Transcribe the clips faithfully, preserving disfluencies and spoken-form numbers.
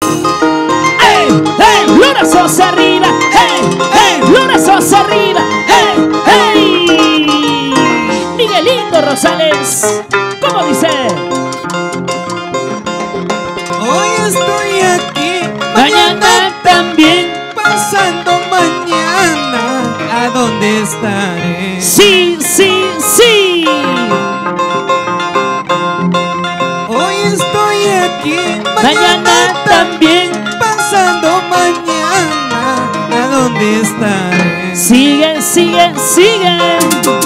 ¡Ey! ¡Ey! ¡Los brazos arriba! ¡Ey! ¡Ey! ¡Los brazos arriba! ¡Ey! ¡Ey! Miguelito Rosales, ¿cómo dice? Hoy estoy aquí, Mañana también. pasando mañana, ¿a dónde estaré? Sí, sí, sí. Hoy estoy aquí, Mañana también. pasando mañana, ¿a dónde estaré? Siguen, siguen, siguen.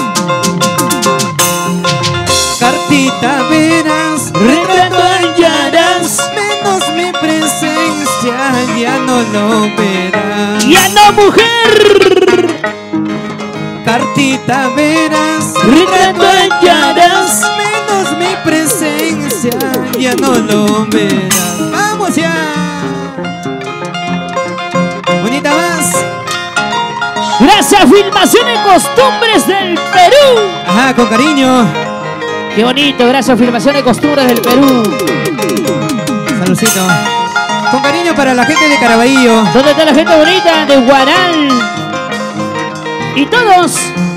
Cartita verás, Retrato hallarás. menos mi presencia ya no lo verás. Ya no, mujer. Cartita verás, Retrato hallarás. menos mi presencia ya no lo verás. ¡Vamos ya! Bonita más. Gracias, Filmación y Costumbres del Perú. Ajá, con cariño. Qué bonito, gracias, Filmación y Costumbres del Perú. Saludcito. Con cariño para la gente de Caraballo. ¿Dónde está la gente bonita de Guaral? Y todos.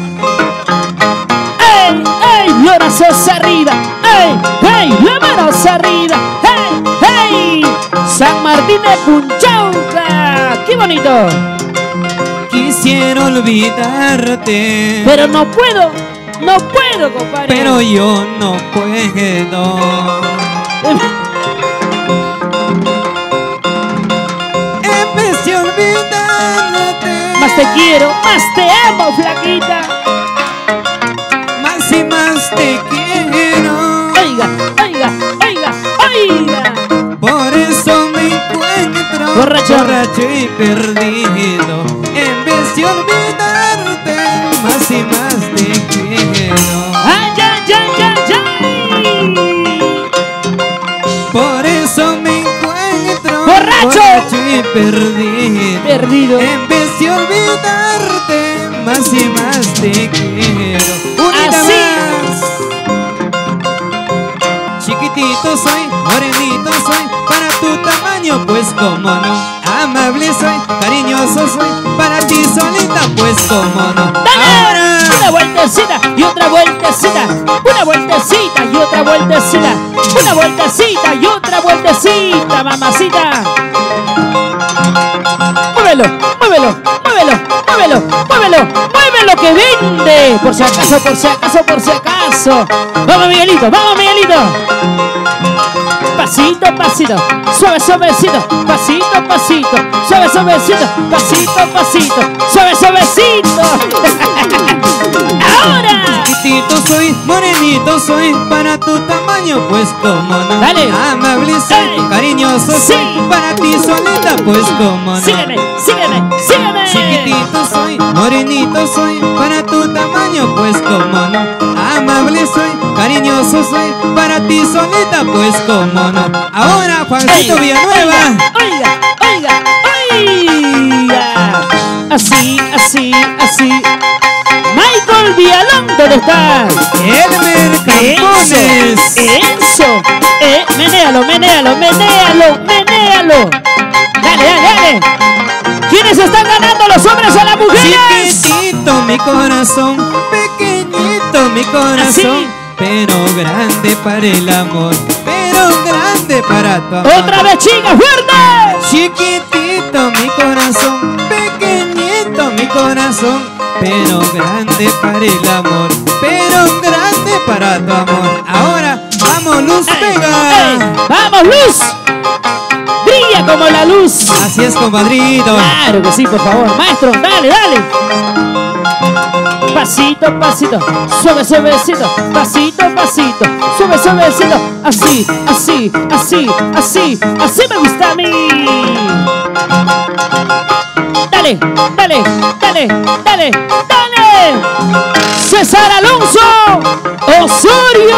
¡Ey! ¡Ey! Los brazos arriba. ¡Ey! ¡Ey! Las manos arriba. ¡Ey! ¡Ey! San Martín de Punchauca. ¡Qué bonito! Quisiera olvidarte, Pero no puedo. No puedo, compadre. pero yo no puedo. En vez de olvidarte, Más te quiero, más te amo, flaquita. más y más te quiero. Oiga, oiga, oiga, oiga. Por eso me encuentro Borracho. borracho y perdido. En vez de olvidarte, más y más te quiero. Ay, ay, ay, ay, ay. Por eso me encuentro ¡Borracho! borracho y perdido. Perdido. En vez de olvidarte, más y más te quiero. Unita Así. más. Chiquitito soy, morenito soy, para tu tamaño, pues como no. Amable soy, cariñoso soy, para ti solita, pues como no. ¡Dale! Una vueltecita y otra vueltecita. Una vueltecita y otra vueltecita. Una vueltecita y otra vueltecita, mamacita. Muévelo, muévelo, muévelo, muévelo, muévelo, muévelo que vende. Por si acaso, por si acaso, por si acaso. Vamos, Miguelito, vamos, Miguelito. Pasito, pasito, suave, suavecito, pasito, pasito, suave, suavecito, pasito, pasito, suave, suavecito. Ahora. Chiquitito soy, morenito soy, para tu tamaño, pues como no. Dale. Amable soy, Ey. cariñoso Sí. soy, para ti solita, pues como no. Sígueme, sígueme, sígueme. Chiquitito soy, morenito soy, para tu tamaño, pues como no. Amable soy, cariñoso soy, para ti solita, pues como no. Ahora Juancito Ey, Villanueva. Oiga, oiga, oiga. Así, así, así. Michael Villalón, ¿dónde está? Elmer Campones. Eso, eh, menéalo, menéalo, menéalo, menéalo. Dale, dale, dale. ¿Quiénes están ganando, los hombres o las mujeres? Chiquitito mi corazón, pequeñito mi corazón, Así. pero grande para el amor, pero grande para tu amor. Otra vez, chicas, fuerte. Chiquitito mi corazón, pequeñito mi corazón, pero grande para el amor, pero grande para tu amor. Ahora vamos, Luz Ey, Vega. ey, ¡vamos, Luz! ¡Brilla como la luz! Así es, compadrito. Claro que sí, por favor. Maestro, dale, dale. Pasito, pasito, suave, suavecito. Pasito, pasito, suave, suavecito. Así, así, así, así, así me gusta a mí. Dale, dale, dale, dale, dale. César Alonso Osorio.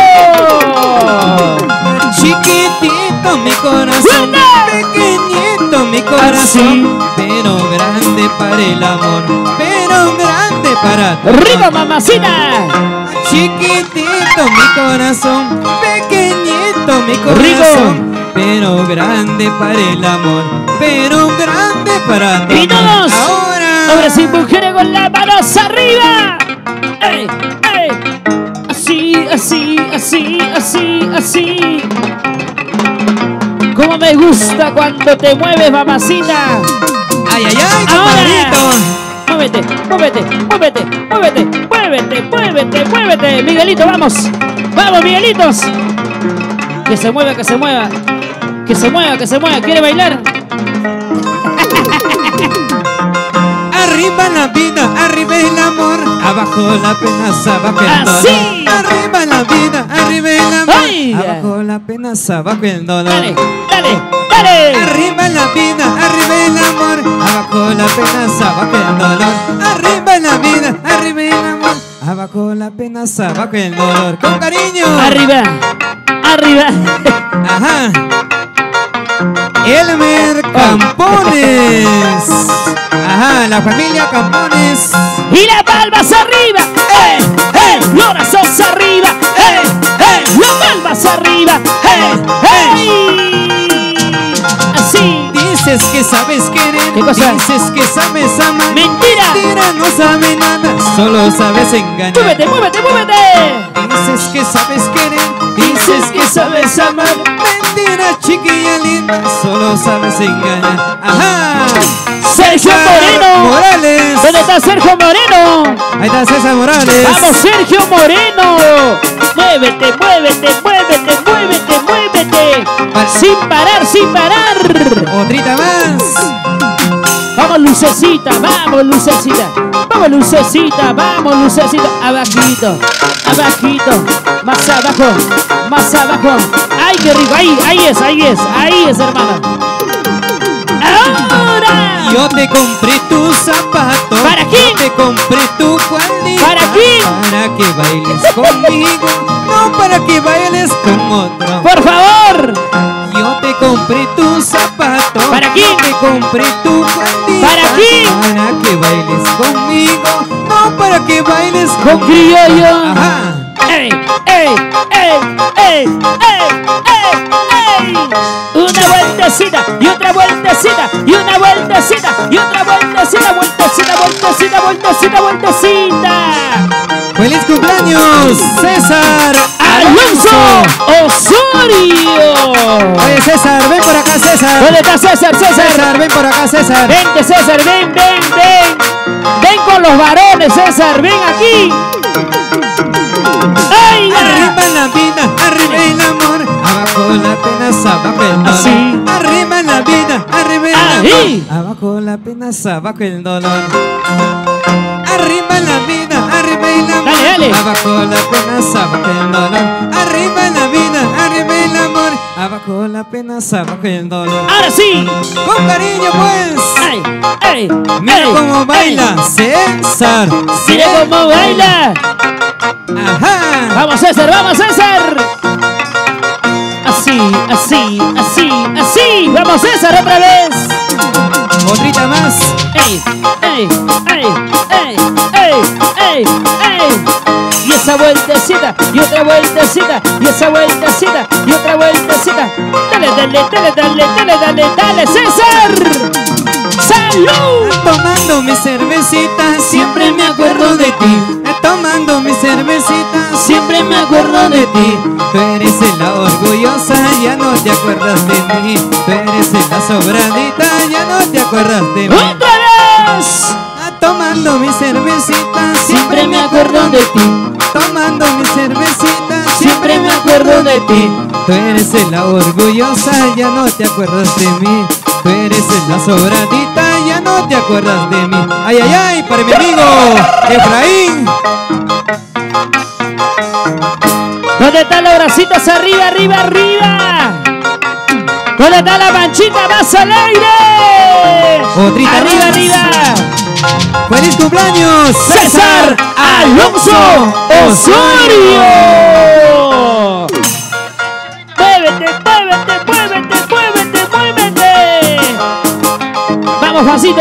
Chiquitito mi corazón, ¡Fuerte! pequeñito mi corazón, pero grande para el amor, pero grande para tu ¡Arriba, amor. mamacita! Chiquitito mi corazón, pequeñito mi corazón, pero grande para el amor, pero grande para tu Y todos, ahora, hombres y mujeres con las manos arriba. ¡Ey, ey! Así, así, así, así, así. Como me gusta cuando te mueves, mamacita. ay, ay, ay, Ahora, compadrito. muévete, muévete, muévete, muévete, muévete, muévete, muévete. Miguelito, vamos. Vamos, Miguelitos. Que se mueva, que se mueva. Que se mueva, que se mueva. ¿Quiere bailar? Arriba la vida, arriba el amor, abajo la pena, abajo el dolor. ¡Así! Arriba la vida, arriba el amor, ¡Ay! abajo la pena, abajo el dolor. Dale, dale, dale. Arriba la vida, arriba el amor, abajo la pena, abajo el dolor. Arriba la vida, arriba el amor, abajo la pena, abajo el dolor. Con cariño. Arriba, arriba. Ajá. Elmer Campones. Ajá, la familia Campones. Y las palmas arriba. ¡Eh, eh! Los brazos arriba. ¡Eh, eh! Las palmas arriba. ¡Eh, eh! Así. Dices que sabes querer, ¿Qué cosa? dices que sabes amar. Mentira. Mentira, no sabe nada, solo sabes engañar. Muévete, muévete, muévete. Dices que sabes querer, dices que sabes amar. Mentira, chiquilla linda, solo sabes engañar. Ajá. Sergio Moreno. Morales. ¿Dónde está Sergio Moreno? Ahí está César Morales. ¡Vamos, Sergio Moreno! Muévete, muévete, muévete, muévete, muévete. Vale. Sin parar, sin parar. Otrita más. Vamos, lucecita, vamos, lucecita. Vamos, lucecita, vamos, lucecita. Abajito, abajito. Más abajo, más abajo. ¡Ay, qué rico! Ahí, ahí es, ahí es, ahí es, hermana. ¡Ahora! Yo te compré tus zapatos. ¿Para quién? Yo te compré tu cuadrita. ¿Para quién? Para que bailes conmigo, no para que bailes con otro. ¡Por favor! Yo te compré tus zapatos. ¿Para quién? Yo te compré tu cuadrita. ¿Para quién? Para que bailes conmigo, no para que bailes Con con criollo. Ajá. ¡Ey, ey, ey, ey, ey, ey, ey! Una vueltecita y otra vueltecita y una vueltecita y otra vueltecita, vueltecita, vueltecita, vueltecita, vueltecita. ¡Feliz cumpleaños, César Alonso Osorio. Oye, César, ven por acá, César. ¿Dónde está César? César. César, ven por acá, César. Vente, César, ven, ven, ven. Ven con los varones, César, ven aquí. ¡Ay, Arriba la vida, arriba el amor, abajo la pena, abajo el dolor. Así. Arriba la vida, arriba el Ahí. amor, abajo la pena, abajo el dolor. Arriba la vida, arriba el amor, Dale, dale. abajo la pena, abajo el dolor. Arriba la vida, arriba el amor, abajo la pena, abajo el dolor. ahora sí. Con cariño, pues. ¡Ey, ey! Mira ey, cómo ey. baila César. Mira cómo baila. Ajá. Vamos, César, vamos, César. Así, así, así, así. Vamos, César, otra vez. Otrita más. ¡Ey, ey, ey, ey, ey, ey, ey! Y esa vueltecita, y otra vueltecita, y esa vueltecita, y otra vueltecita. Dale, dale, dale, dale, dale, dale, dale, César. ¡Salud! Tomando mi cervecita, siempre me acuerdo de ti. Tomando mi cervecita, siempre me acuerdo de ti. Tú eres la orgullosa, ya no te acuerdas de mí. Tú eres la sobradita, ya no te acuerdas de mí. ¡Otra vez! Tomando mi cervecita, siempre me acuerdo de ti. Tomando mi cervecita, siempre me acuerdo de ti. Tú eres la orgullosa, ya no te acuerdas de mí. Tú eres la sobradita, ya no te acuerdas de mí. Ay, ay, ay, para mi amigo Efraín. ¿Dónde están los bracitos? Arriba, arriba, arriba. ¿Dónde está la manchita? ¡Más al aire! Otrita ¡Arriba, más. arriba! ¡Feliz cumpleaños, ¡César Alonso Osorio! ¡Muévete, muévete, muévete, muévete, muévete! ¡Vamos, Juancito!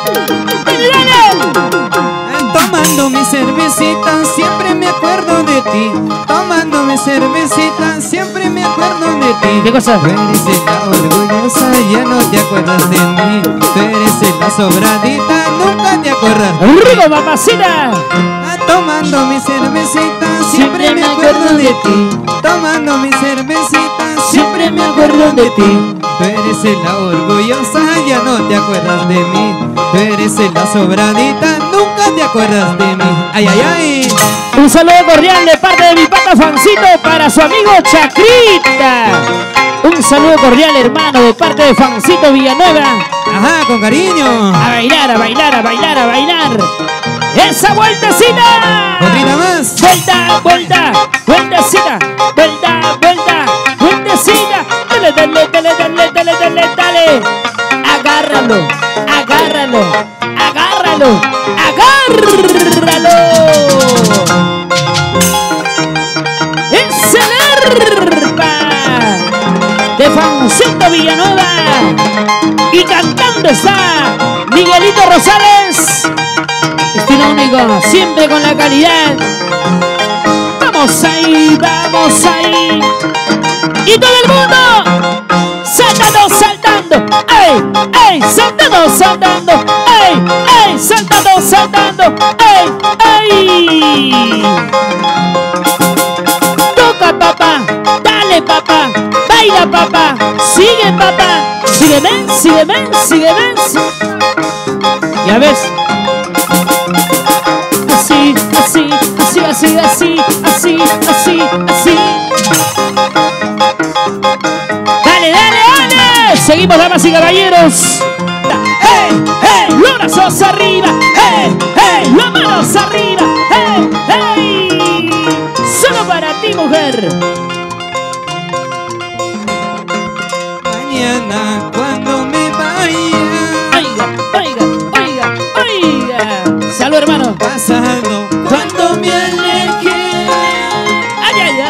¡Dale, dale! Tomando mi cervecita, siempre me acuerdo de ti. ti. Tomando mi cervecita, siempre me acuerdo de ti. ¿Qué cosa? Tú eres la orgullosa, ya no te acuerdas de mí. Tú eres la sobradita, nunca te acuerdas de mí. ¡Rico, mamacita! Ah, tomando mi cervecita, siempre me acuerdo de ti. Tomando mi cervecita, siempre me acuerdo de ti. Tú eres la orgullosa, ya no te acuerdas de mí. Tú eres la sobradita, nunca te acuerdas de mí. Ay, ay, ay. Un saludo cordial de parte de mi pata Fancito para su amigo Chacrita. Un saludo cordial, hermano, de parte de Fancito Villanueva. Ajá, con cariño. A bailar, a bailar, a bailar, a bailar. ¡Esa vueltecita! Otrita más. Vuelta, vuelta, vueltecita. Vuelta, vuelta, vueltecita. Dale, dale, dale, dale, dale, dale, dale. Agárralo, agárralo, agárralo, agárralo. Es el arpa de Fancito Villanueva. Y cantando está Miguelito Rosales. Estilo único, siempre con la calidad. Vamos ahí, vamos ahí. Y todo el mundo saltando, saltando. ¡Ey, ey! Saltando, saltando. ¡Ey, ey! Saltando, saltando. ¡Ey, ey! Toca, papá. Dale, papá. Baila, papá. Sigue, papá. Sígueme, sígueme, sígueme. Ya ves. Así, así, así, así, así, así, así, así. Dale, dale, dale. Seguimos, damas y caballeros. ¡Hey, hey! Los brazos arriba. ¡Hey, hey! Las manos arriba. ¡Hey, hey! Solo para ti, mujer. Mañana cuando me vaya. Oiga, oiga, oiga, oiga. Salud, hermano. Pasado cuando me aleje. Ay, ay,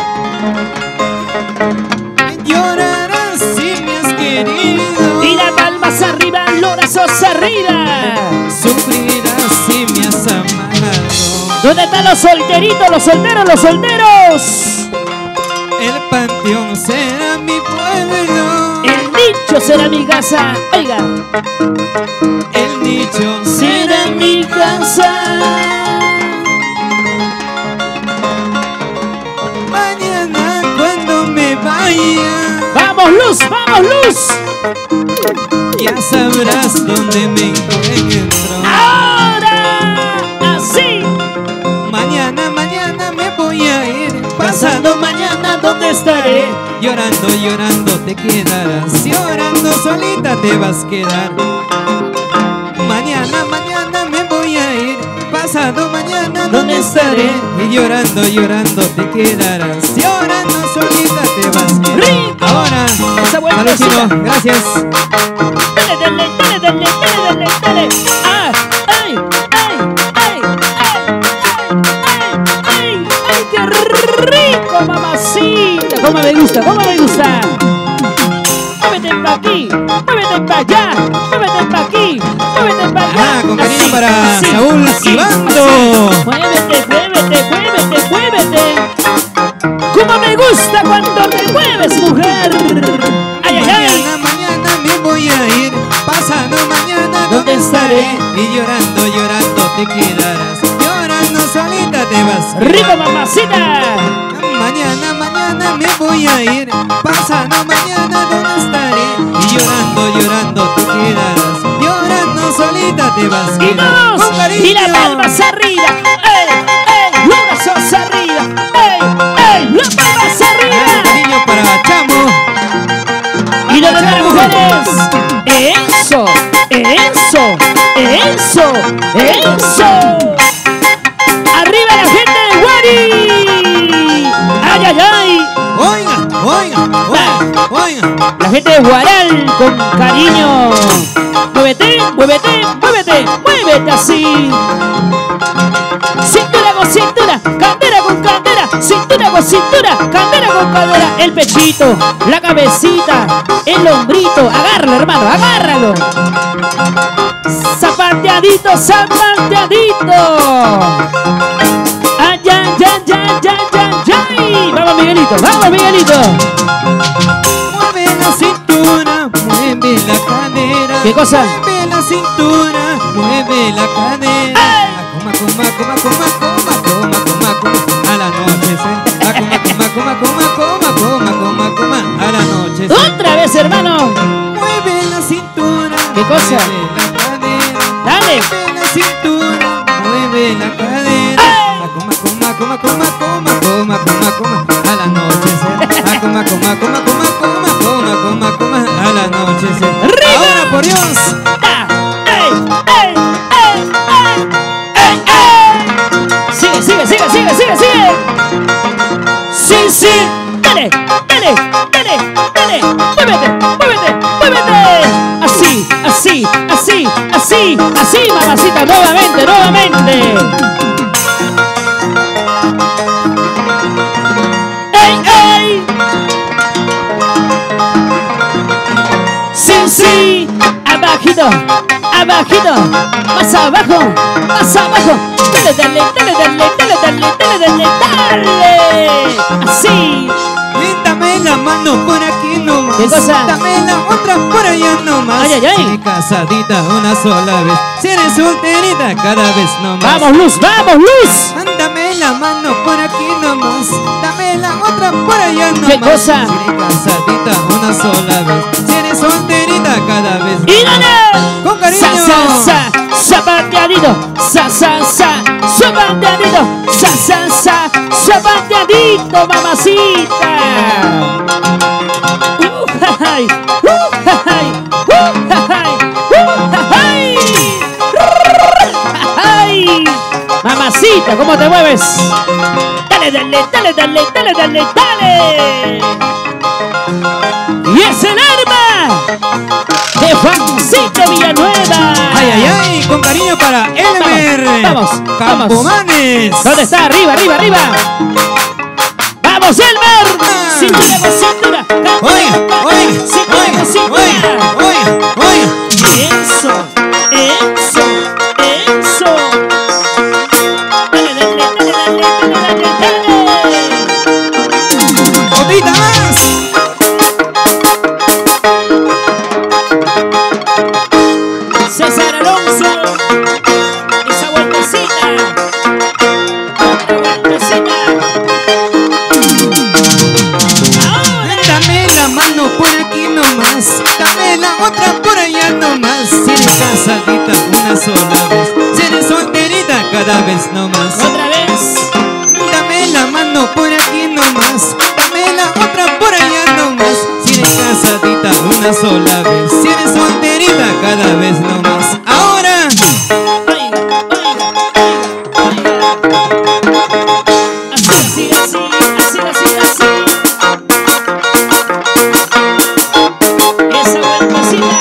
ay. Llorarás si me has querido. Y las palmas arriba, los brazos arriba. Sufrirás si me has amado. ¿Dónde están los solteritos, los solteros, los solteros? El panteón será mi pueblo. El nicho será mi casa. Oiga. El nicho Será mi casa. mañana cuando me vaya. ¡Vamos, Luz! ¡Vamos, Luz! Ya sabrás dónde me encuentro. ¡Ahora! ¡Así! Mañana, mañana me voy a ir. Pasado mañana, ¿dónde estaré? Llorando, llorando te quedarás. Llorando solita te vas a quedar. Mañana, mañana me voy a ir. Pasado mañana, ¿dónde estaré? Y llorando, llorando te quedarás. Llorando solita te vas a quedar. ¡Rico! Ahora, Esa buena salud, cosita. Chino, gracias. Dale, dale, dale, dale, dale, dale, dale. ¡Ah! ¡Ay! ¡Ay! ¡Ay! ¡Ay! ¡Ay! ¡Ay! ¡Ay! ¡Qué rico, mamacita! ¿Cómo me gusta? ¿Cómo me gusta? Muévete pa' aquí, muévete pa' allá, muévete pa' aquí, muévete pa' allá. Ah, con cariño Así, para así, Saúl así, Ibando. así. Muévete, muévete, muévete, muévete. ¡Cómo me gusta cuando te mueves, mujer! ¡Ay, ay, ay! Mañana, mañana me voy a ir. Pasado mañana, ¿Dónde ¿dónde estaré? estaré? Y llorando, llorando te quedarás. Llorando solita te vas a quedar. ¡Rico, mamacita! Mañana, mañana me voy a ir. Pasado mañana, ¿dónde estaré? Y llorando, llorando te quedarás. Llorando solita te vas a ¡Y quedar. todos! Con cariño. ¡Y las palmas arriba! ¡Ey! ¡Ey! ¡Los brazos arriba! ¡Ey! ¡Ey! ¡Las palmas Ah, arriba! cariño para Chamo. ¡Y lo de las mujeres! ¡Eso! ¡Eso! ¡Eso! ¡Eso! ¡Arriba la gente de Guari! ¡Ay, ay, ay! Oiga, oiga, oiga, oiga. La gente de Guaral con cariño. Muévete, muévete, muévete, muévete así. Cintura con cintura, candera con candera, cintura con cintura, candera con candera. El pechito, la cabecita, el hombrito. Agárralo, hermano, agárralo. Zapateadito, zapateadito. Ay, ay, ay, ay, ay, vamos Miguelito, vamos Miguelito. Mueve la cintura, mueve la cadera. ¿Qué cosa? Mueve la cintura, mueve la cadera. Coma, coma, coma, coma, coma, coma, coma, coma, a la noche. Coma, coma, coma, coma, coma, coma, coma, coma, a la noche. Otra vez, hermano. Mueve la cintura. ¿Qué cosa? Mueve la cadera. Dale. Mueve la cintura, mueve la cadera. Coma, coma, coma, coma, coma, coma, coma, coma, a la noche. Coma, coma, coma, coma, coma, coma, coma, coma, a la noche. Ahora, por Dios. Sigue, sigue, sigue, sigue, sigue, sigue. Sí, sí. Dale, dale, dale, dale. Muévete, muévete, muévete. Así, así, así, así, así, mamacita. Nuevamente, nuevamente. ¡Ey, ey! Sí, sí. Abajito, abajito. Más abajo, más abajo. Dale, dale, dale, dale, dale, dale, dale, dale, dale. Así. Dame la mano por aquí nomás. ¿Qué cosa? Dame la otra por allá nomás. Ay, ay, ay. Si eres casadita una sola vez, si eres solterita cada vez nomás. Vamos, Luz, vamos, Luz. Dame la mano por aquí nomás. Dame la otra por allá nomás. ¿Qué cosa? Si eres casadita una sola vez, si eres solterita cada vez ¡Y dale! Con cariño. Sa, sa, sa, zapateadito. Sa, sa, sa, zapateadito. Sa, sa, sa, zapateadito, mamacita. Uh, jajay, uh, jajay, uh, jajay, uh, jajay. Jajay. Mamacita, ¿cómo te mueves? Dale, dale, dale, dale, dale, dale, dale. Y es el arma de Juancito Villanueva. Ay, ay, ay, con cariño para Elmer. Vamos, vamos, Campomanes. ¿Dónde está? Arriba, arriba, arriba. ¡Vamos, Elmer! Cintura por cintura. Oiga, oiga, Cintura por cintura. oiga, oiga, oiga. Eso, eso, eso. Dale, dale, dale, dale, dale, dale. Otita más. César Alonso. Esa vueltecita. Otra vueltecita. Dame la mano por aquí nomás. Dame la otra por allá nomás. Si eres casadita una sola vez, si eres solterita cada vez nomás. Otra vez. Dame la mano por aquí nomás. Dame la otra por allá nomás. Si eres casadita una sola vez, si eres solterita cada vez nomás. Ahora. Oiga, oiga, oiga, oiga. Así, así, así, así, así, así. Esa vueltecita.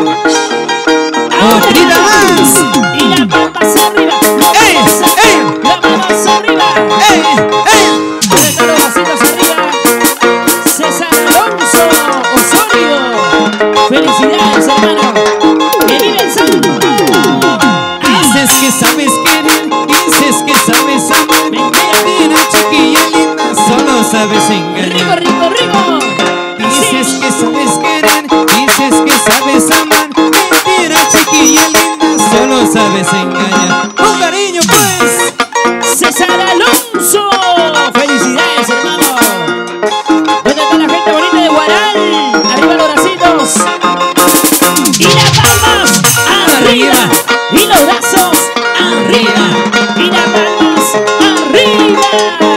Otrita más. Y la palma hacia arriba. La ¡Ey! palma hacia ¡Ey! arriba. La palma hacia arriba. ¡Ey! ¡Ey! Apreta los vasitos arriba. César Alonso Osorio. Felicidades, hermano. Que vive el santo. Dices que sabes querer, dices que sabes amar. Mentira, chiquilla linda, solo sabes engañar. Rico, rico, rico. Dices que sabes querer, dices que sabes amar. Mentira, chiquilla linda, solo sabes engañar. Con cariño, pues. César Alonso. Felicidades, hermano. ¿Dónde está la gente bonita de Guaral? Arriba los bracitos. Y las palmas arriba. Y los brazos arriba. Y las palmas arriba.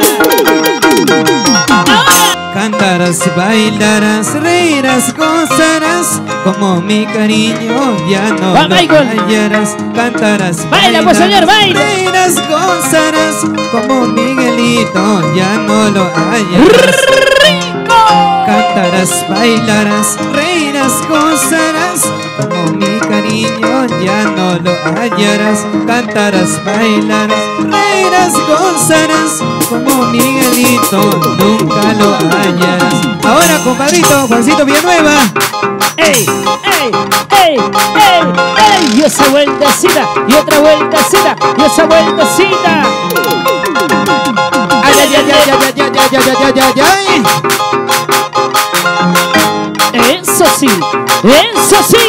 Ahora. Cantarás, bailarás, reirás, gozarás. Como mi cariño ya no Va, lo Michael. hallarás. Cantarás, Baila, pues, señor, baila. reirás, gozarás. Como Miguelito ya no lo hallarás. Rico. Cantarás, bailarás, reirás, gozarás. Como mi cariño ya no lo hallarás. Cantarás, bailarás, reirás, gozarás. Como Miguelito nunca lo hallarás. Ahora, compadrito, Juancito Villanueva. ¡Ey! ¡Ey! ¡Ey! ¡Ey! ¡Ey! Y esa vueltecita, y otra vueltecita, y esa vueltecita. ¡Ay, ay, Eso sí, eso sí.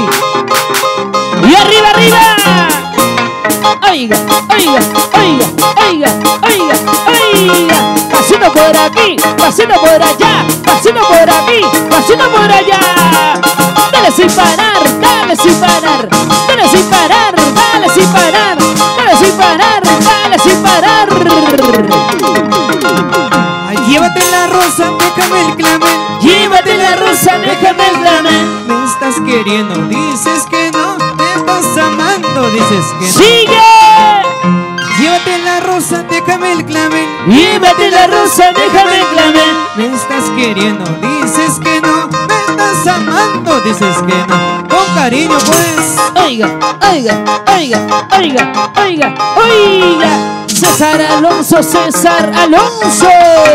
Y arriba, arriba. Oiga, oiga, oiga, oiga, oiga, oiga. Pasito por aquí, pasito por allá, pasito por aquí, pasito por allá. Dale sin parar, dale sin parar, dale sin parar, dale sin parar, dale sin parar, dale sin parar. Ay, llévate la rosa, déjame el clavel. Llévate la rosa, déjame el clavel. Me estás queriendo, dices que no. Me estás amando, dices que no. ¡Sigue! Llévate la rosa, déjame el clavel. Llévate la rosa, déjame el clavel. Me estás queriendo, dices que no. Me estás amando, dices que no. Con cariño, pues. Oiga, oiga, oiga, oiga, oiga, oiga. César Alonso, César Alonso.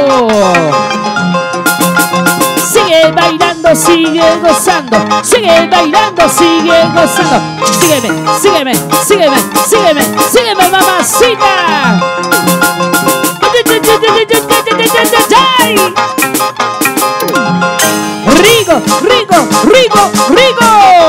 Sigue bailando, sigue gozando. Sigue bailando, sigue gozando. Sígueme, sígueme, sígueme, sígueme, sígueme, mamacita. Rigo, Rigo, Rigo, Rigo.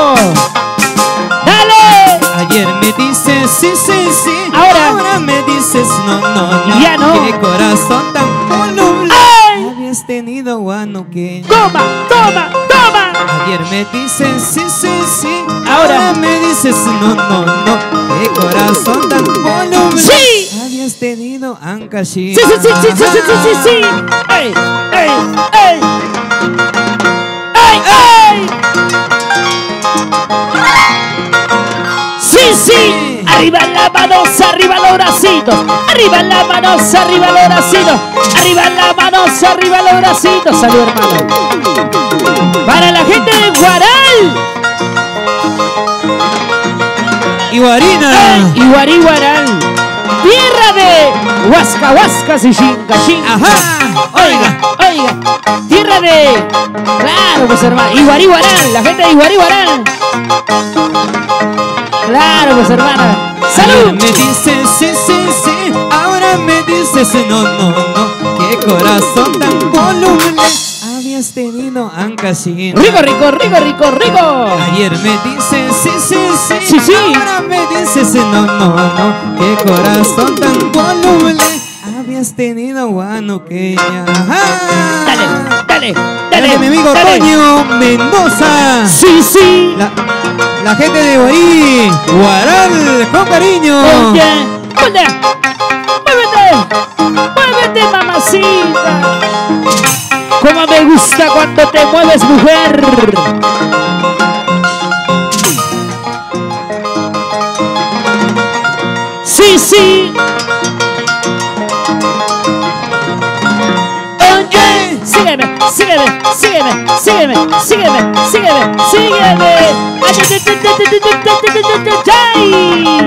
Dale. Ayer me dices sí, sí, sí. Ahora, Ahora me dices no, no, no. Ya no. Qué corazón tan voluble. ¡Ay! Habías tenido guanuqueña. Toma, toma, toma. Ayer me dices sí, sí, sí. Ahora. Ahora me dices no, no, no. Qué corazón tan voluble. Sí. Habías tenido Ancashi. Sí, sí, sí, sí, sí, sí, sí, sí, sí. ¡Ey, ey, ey! ¡Ey, ey! ¡Sí, sí! Arriba las manos, arriba los bracitos. Arriba las manos, arriba los bracitos. Arriba las manos, arriba los bracitos. Salud, hermano. Para la gente de Guaral. Iguarina. Ey, Iguarí, Guaral. Tierra de Huasca, Huascas y Xinca, Xinca. Ajá. Oiga, oiga. Tierra de... Claro, pues hermano. Iguarí, Guaral. La gente de Iguarí, Guaral. Claro, pues hermana. ¡Salud! Ayer me dices sí, sí, sí. Ahora me dices no, no, no. Qué corazón tan voluble. Habías tenido Ancashi. Rico, rico, rico, rico, rico. Ayer me dices sí, sí, sí. Sí, sí. Ahora me dices no, no, no. Qué corazón tan voluble. Habías tenido guanuqueña. Ajá. Dale, dale, Dale, dale. mi amigo dale. Toño Mendoza. Sí, sí. La, la gente de Guarí. Guaral, con cariño. Oye, muévete, muévete, muévete, mamacita. Como me gusta cuando te mueves, mujer. Sí, sí. Oye, sígueme, sígueme, sígueme, sígueme, sígueme, sígueme, sígueme. Ay, ay, ay, ay, ay,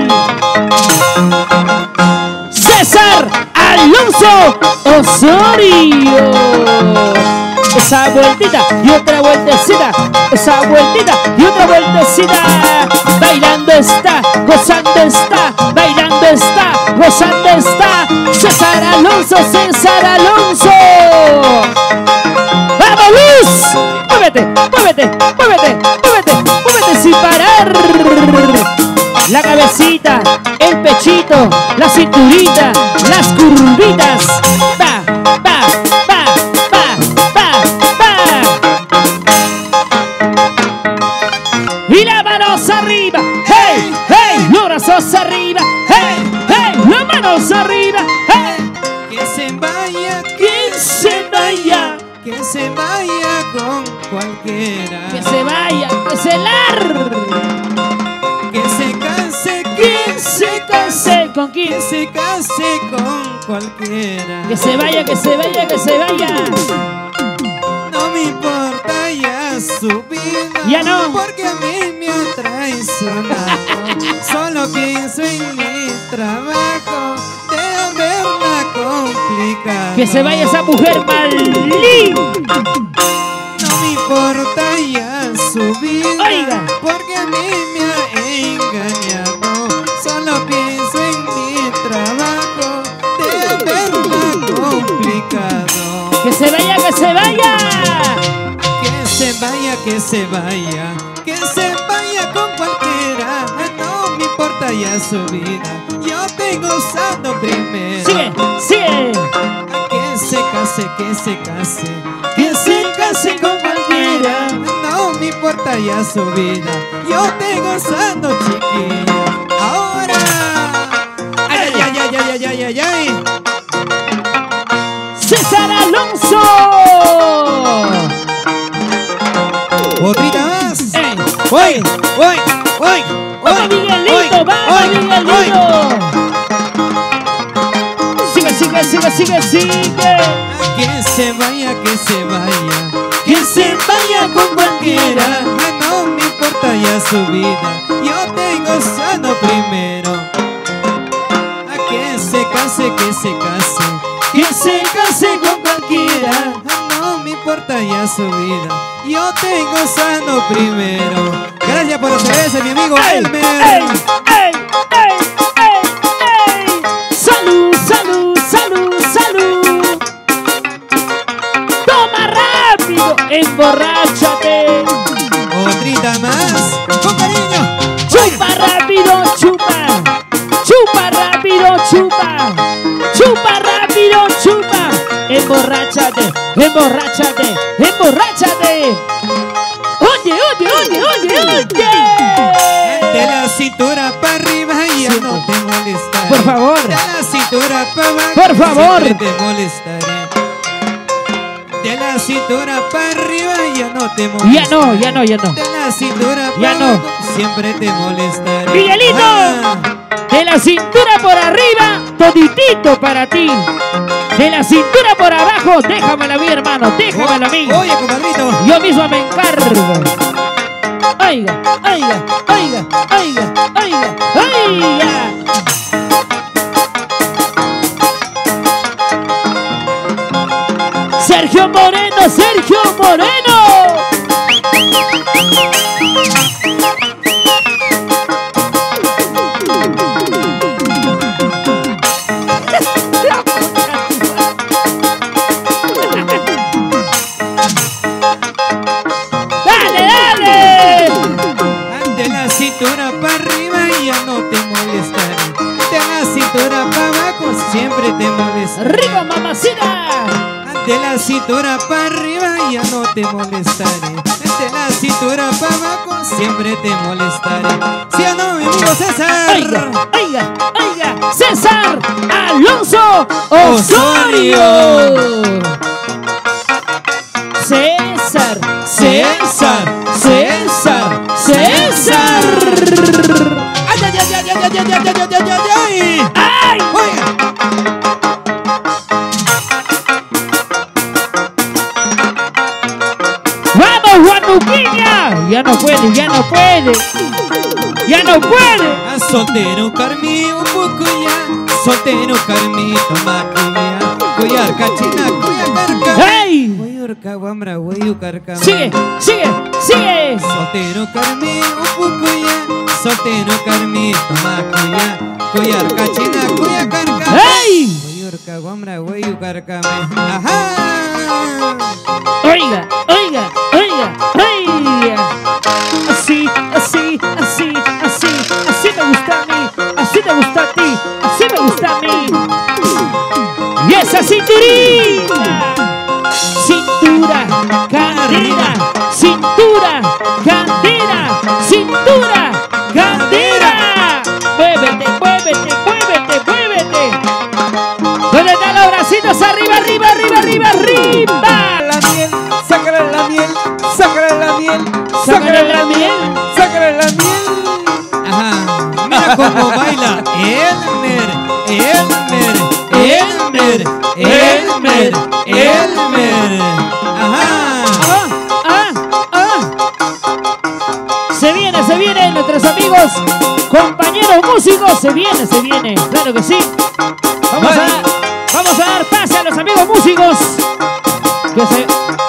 ay. César Alonso Osorio. Esa vueltita y otra vueltecita. Esa vueltita y otra vueltecita. Bailando está, gozando está. Bailando está, gozando está. César Alonso, César Alonso. ¡Vamos, Luz! ¡Muévete, muévete, muévete, muévete, muévete sin parar! La cabecita, el pechito, la cinturita, las curvitas. Va, va, va, va, va, va. Y las manos arriba. ¡Hey, hey! Los brazos arriba. ¡Hey, hey! Las manos arriba. ¡Hey! Que se vaya, Que se vaya. que se vaya con cualquiera. Que se vaya, que se largue. Que se case, Que se case. ¿Con quién? que se case con cualquiera. Que se vaya, que se vaya, que se vaya. No me importa ya su vida. Ya no. Porque a mí me ha traicionado. Solo pienso en mi trabajo. De haberla complicado. Que se vaya esa mujer malí. No me importa ya su vida. Oiga. Porque a mí me ha engañado. Solo pienso en mi trabajo. De haberla complicado. Que se vaya, que se vaya. Que se vaya, que se vaya, que se vaya con cualquiera. No me importa ya su vida, yo tengo gozando primero. Sigue, sigue. Que se case, que se case, que se case con cualquiera. No me importa ya su vida, yo tengo gozando chiquilla. Ahora, ay, ay, ay, ay, ay, ay, ay. César Alonso. Otrita más. Eh. Voy, voy, voy. Vamos Miguelito, vamos Miguelito. Sigue, sigue, sigue, sigue, sigue. Que se vaya, que se vaya, que se vaya con cualquiera. No me importa ya su vida, yo tengo sano primero. A que se case, que se case, que se case con cualquiera. No me importa ya su vida, yo tengo sano primero. Gracias por atreverse, mi amigo ¡Ey, Elmer. ey, ey, ey, ey, ey! ¡Salud, salud, salud, salud! ¡Toma rápido! ¡Emborráchate! Otrita más, con cariño. ¡Chupa rápido, chupa! ¡Chupa rápido, chupa! ¡Chupa rápido, chupa! ¡Emborráchate, emborráchate, emborráchate! ¡Oye, oye, oye, oye, oye! De la cintura para arriba ya sí, no te molestaré. Por favor. De la cintura para abajo. Por favor. Siempre te molestaré. De la cintura para arriba ya no te molestaré. Ya no, ya no, ya no. De la cintura para ya no. abajo siempre te molestaré. Miguelito, ah. De la cintura por arriba, toditito para ti. De la cintura por abajo, déjamela a mí, hermano, déjamela a mí. Oye, compadrito. Yo mismo me encargo. Oiga, oiga, oiga, oiga, oiga, oiga. Sergio Moreno, Sergio Moreno. Dale, dale. De la cintura para arriba ya no te molestaré. De la cintura para abajo siempre te molestaré. ¡Arriba, mamacita! De la cintura para arriba ya no te molestaré. De la cintura para abajo siempre te molestaré. ¿Sí o no, mi amigo César? Oiga, oiga, oiga, César Alonso Osorio. César, César, César, César. ¡Ay, ay, ay, ay, ay, ay, ay, ay, ay, ay, ay! ¡Ay! Oiga. ¡Vamos, Juanuquilla! Ya no puede, ya no puede. ¡Ya no puede! A soltero carmí un poco ya. Soltero carmito macuya. Cuyar cachina, cuya carca. ¡Ey! Cuyurca, guambra, guayu carca. ¡Sigue, sigue, sigue! Soltero carmí un poco ya. Soltero carmito macuya. Cuyar cachina, cuya carca. ¡Ey! Cuyurca, guambra, guayu carca. ¡Ajá! Oiga, oiga, oiga, oiga. Así, así, así, así, así me gusta a mí, así me gusta a ti, así me gusta a mí. Y esa cinturita, cintura, cadera, cintura, cadera, cintura, cadera. Muévete, muévete, muévete, muévete. ¿Dónde están los bracitos? Arriba, arriba, arriba, arriba, arriba. La miel, sácale la miel, sácale la miel, Sácale la miel. sácale la miel. Ajá, mira cómo baila Elmer, Elmer, Elmer, Elmer, Elmer. Ajá. Ah, ah, ah. Se viene, se viene, nuestros amigos, compañeros músicos, se viene, se viene, claro que sí. Vamos a dar, vamos a dar pase a los amigos músicos. Que se...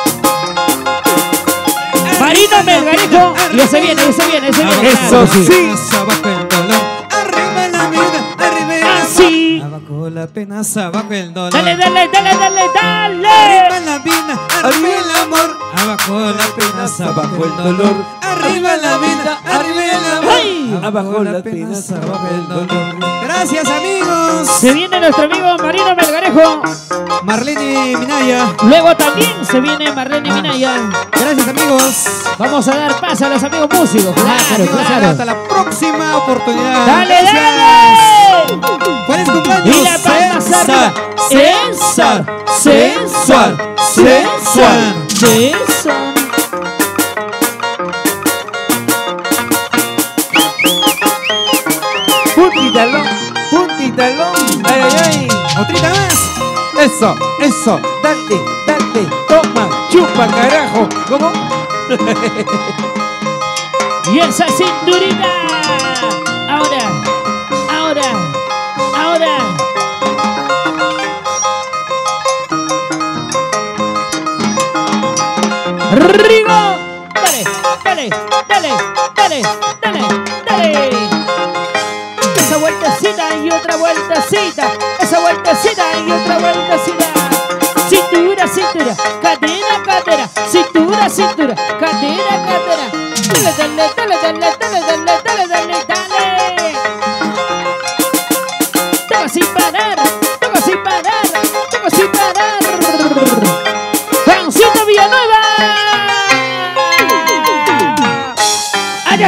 Marino Melgarejo, y ese viene, ese viene, ese viene. Eso sí. Abajo el dolor, arriba la vida, arriba la Así. abajo Abajo la pena, abajo el dolor. Dale, dale, dale, dale, dale. Arriba la vida, arriba el amor. Abajo la pena, abajo el dolor. Arriba la vida, arriba el amor. ¡Ay! Abajo la pena, abajo el dolor. Gracias, amigos. Se viene nuestro amigo Marino Melgarejo. Marlene Minaya. Luego también se viene Marlene Minaya. Gracias, amigos. Vamos a dar paso a los amigos músicos. Claro, Claro, claro. hasta la próxima oportunidad. ¡Dale, Gracias. dale! ¡Feliz cumpleaños! Y la palma César, César, César, César, César. Puntitalón, puntitalón. Ay, ay, ay. Otrita más. Eso, eso. Dale, dale. Toma, chupa, carajo. ¿Cómo? Y esa cinturita. Ahora, ahora, ahora. Rigo. Dale, dale, dale, dale, dale, dale. Esa vueltecita y otra vueltecita. Esa vueltecita y otra vueltecita. Cintura, cintura, cadera, cadera. Cintura, cintura, cadera, cadera. Dale, dale, dale, dale, dale, dale, dale, dale.